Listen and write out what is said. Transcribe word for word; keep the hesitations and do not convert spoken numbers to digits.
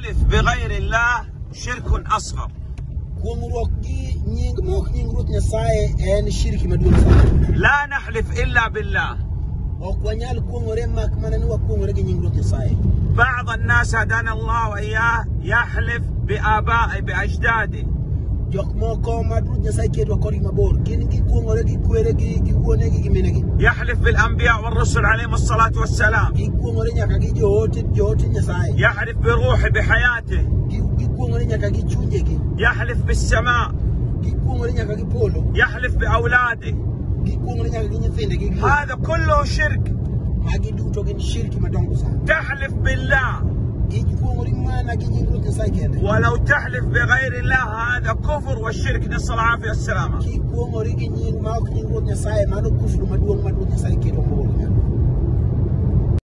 الحلف بغير الله شرك أصغر. لا نحلف إلا بالله. بعض الناس هدانا الله وإياه يحلف بآبائه بأجداده، يحلف بالأنبياء والرسل عليهم الصلاة والسلام، يحلف بروحه بحياته، يحلف بالسماء، يحلف بأولاده. هذا كله شرك. تحلف بالله ولو تحلف بغير الله هذا كفر والشرك، نسأل الله العافية والسلامة.